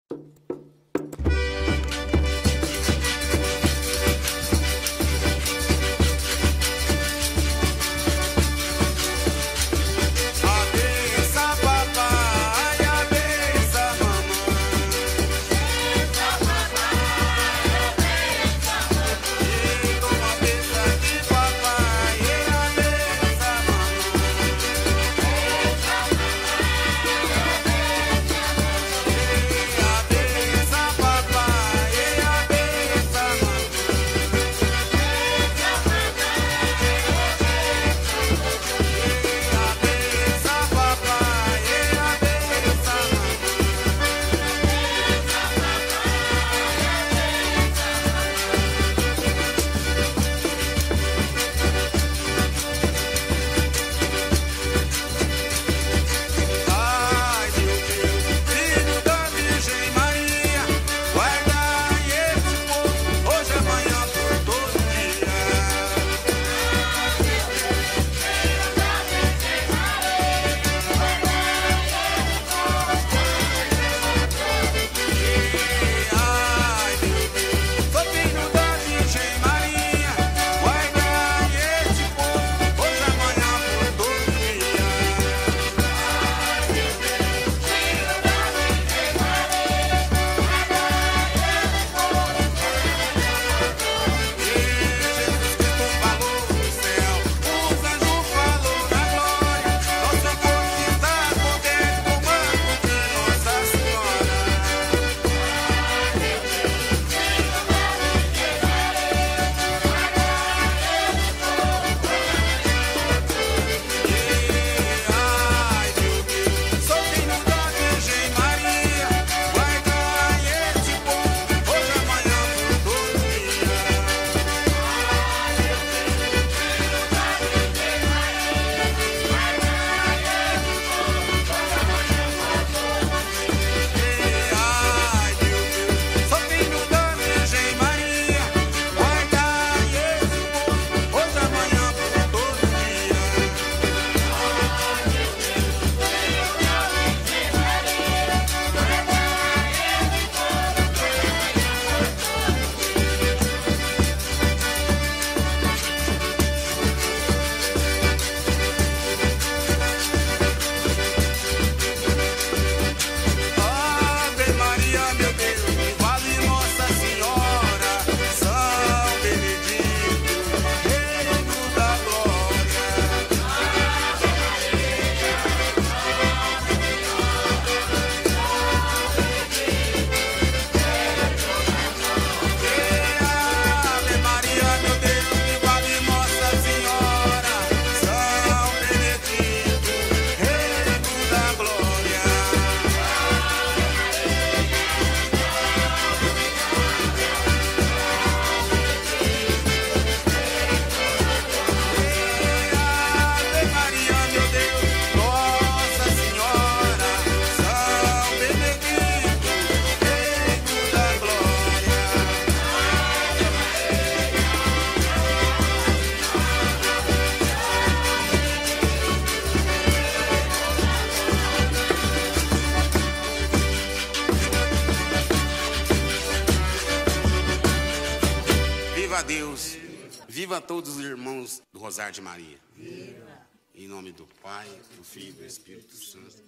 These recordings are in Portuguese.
Viva Deus, viva todos os irmãos do Rosário de Maria. Viva. Em nome do Pai, do Filho e do Espírito Santo.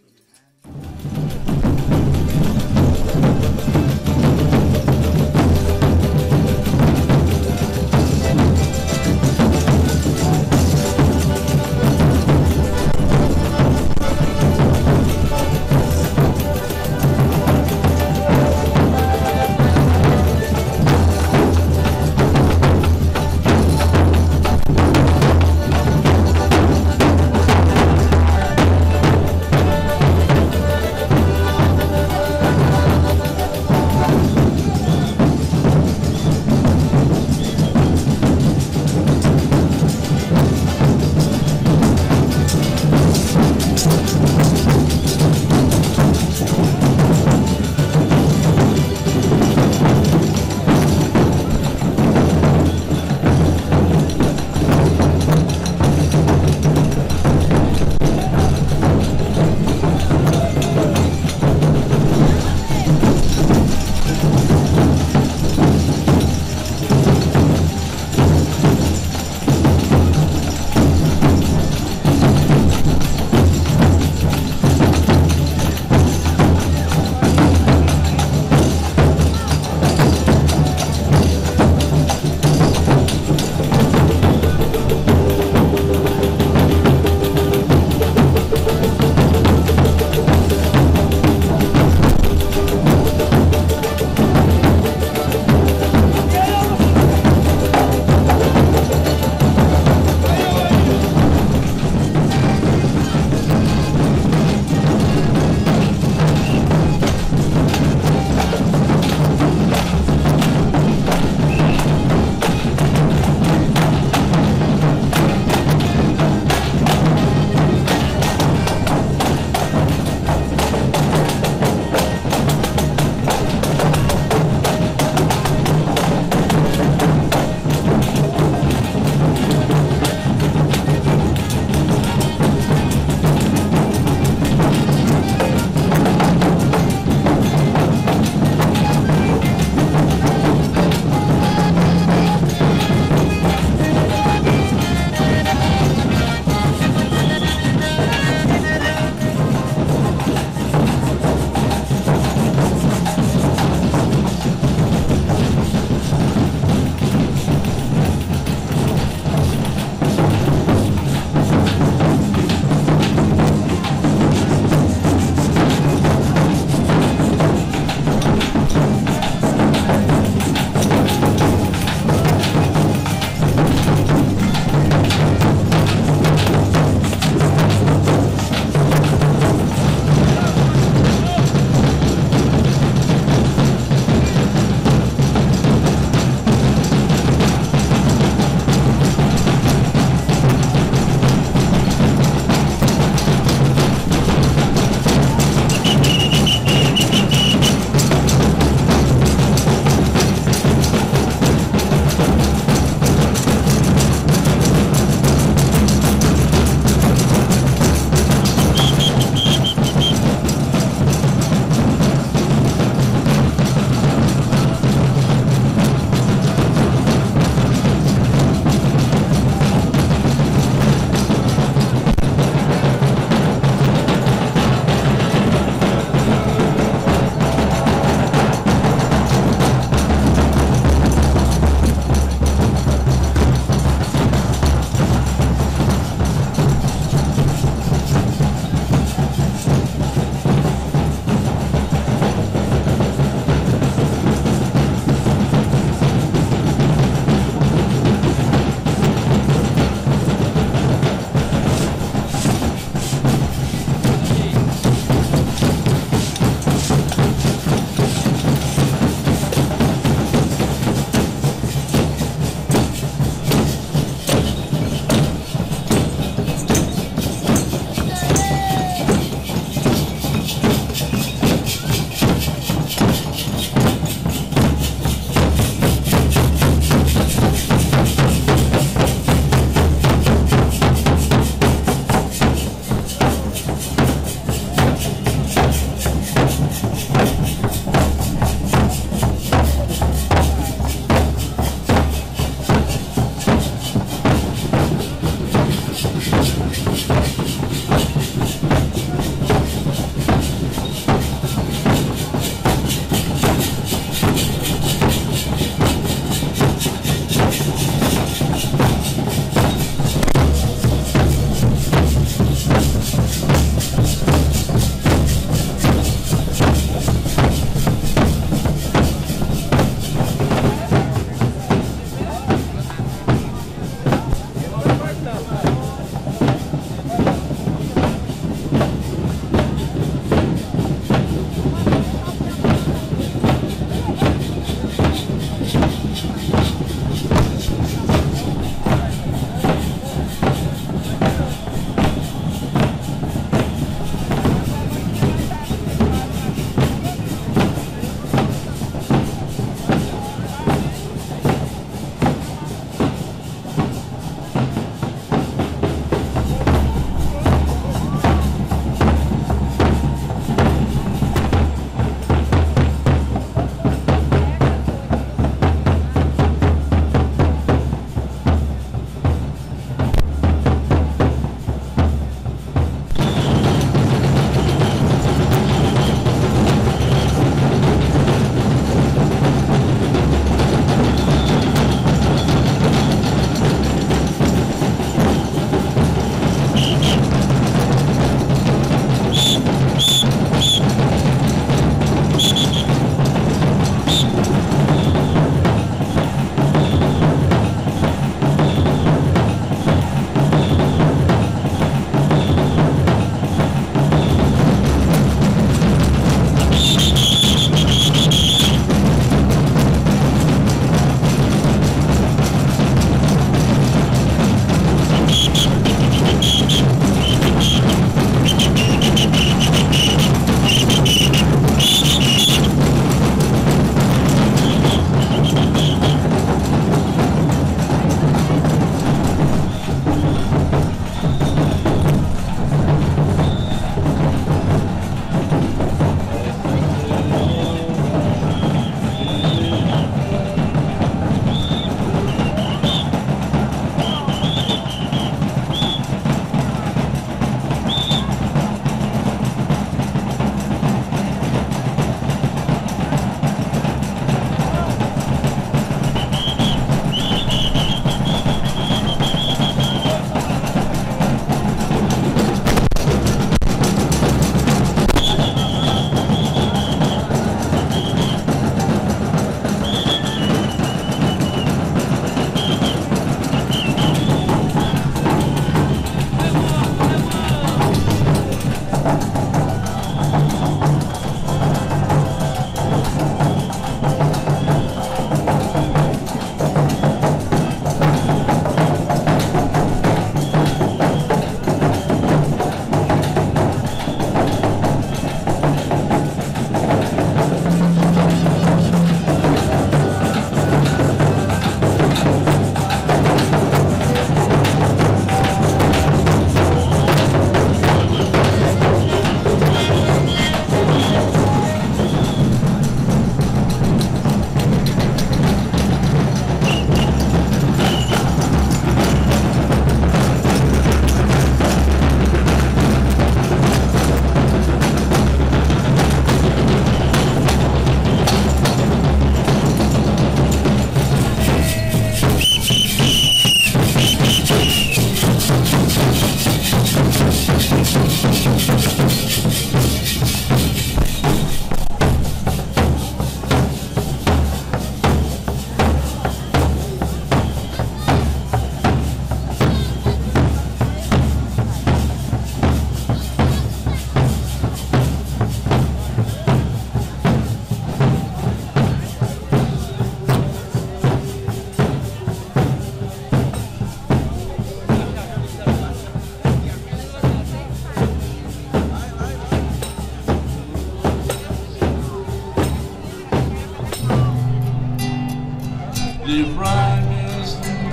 livrai-me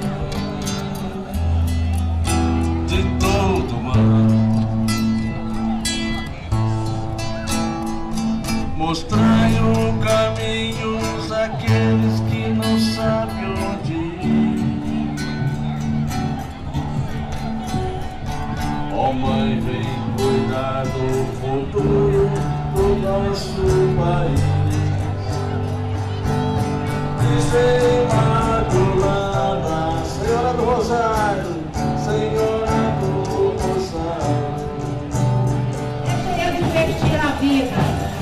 de todo mal, mostrai o caminho àqueles que não sabem onde ir. Ó Mãe, vem cuidar do futuro do nosso país. Imaculada, Senhora do Rosário, Senhora do Rosário. Deixa eu divertir a vida.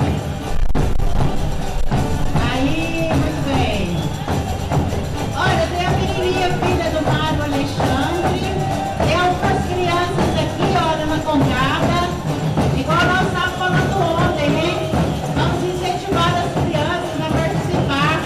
Aí, muito bem. Olha, tem a menininha, filha do Mário Alexandre. Tem algumas crianças aqui, olha, na congada. Igual nós estávamos falando ontem, hein? Vamos incentivar as crianças a participar.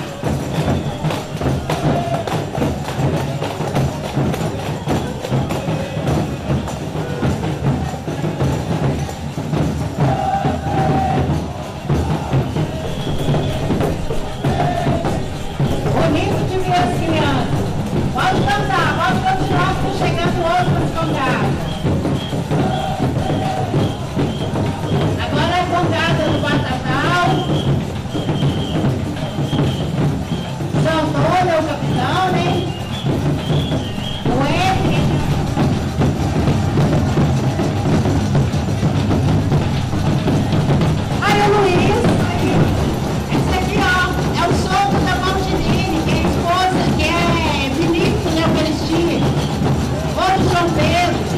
Bonito de ver as crianças. Pode cantar, pode continuar, estão chegando outras congadas. Agora é a congada do Batatal. São Antônio é o capitão, né? O Henrique. Aí o Luiz. Esse aqui, ó, é o sogro da Valdinine, que é a esposa, que é Vinícius na Eucaristia. Outro João Pedro.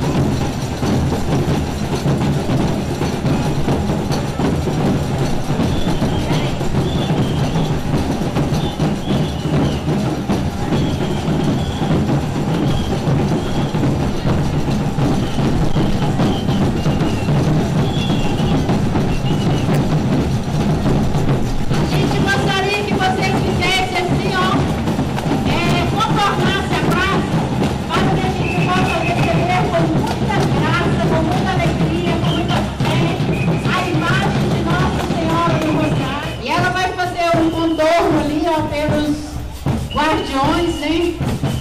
A gente gostaria que vocês fizessem assim, ó, contornasse a praça, para que a gente possa receber com muita graça, com muita alegria, com muita fé, a imagem de Nossa Senhora do Rosário. E ela vai fazer um contorno ali, ó, pelos guardiões, hein?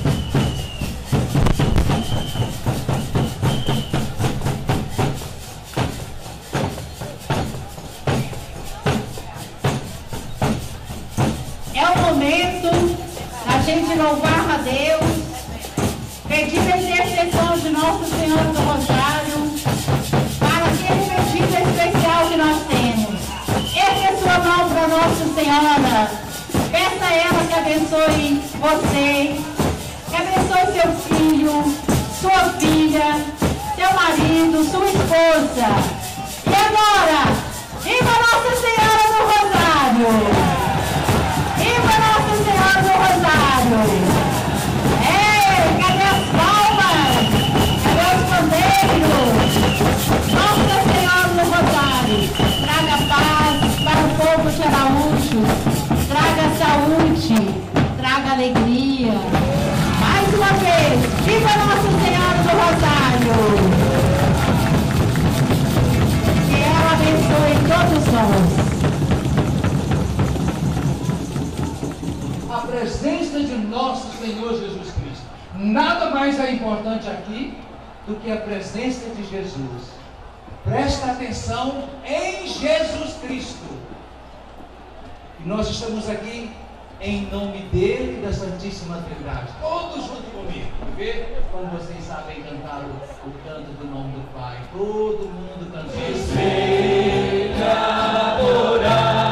É o momento da gente louvar a Deus, pedir a intercessão de Nossa Senhora do Rosário para aquele pedido especial que nós temos. Ergue a sua mão para Nossa Senhora, peça a ela que abençoe você, que abençoe seu filho, sua filha, seu marido, sua esposa. E agora, viva Nossa Senhora do Rosário! Viva Nossa Senhora do Rosário! Ei, cadê as palmas? Cadê os pandeiros? Nossa Senhora do Rosário, traga paz para o povo de Araújo, traga saúde, traga alegria. Mais uma vez, viva Nossa Senhora do Rosário! Que ela abençoe todos nós. A presença de nosso Senhor Jesus Cristo. Nada mais é importante aqui do que a presença de Jesus. Presta atenção em Jesus Cristo. E nós estamos aqui em nome dele e da Santíssima Trindade. Todos junto comigo. Vê como vocês sabem cantar o canto do nome do Pai. Todo mundo cantando. Seja adorado.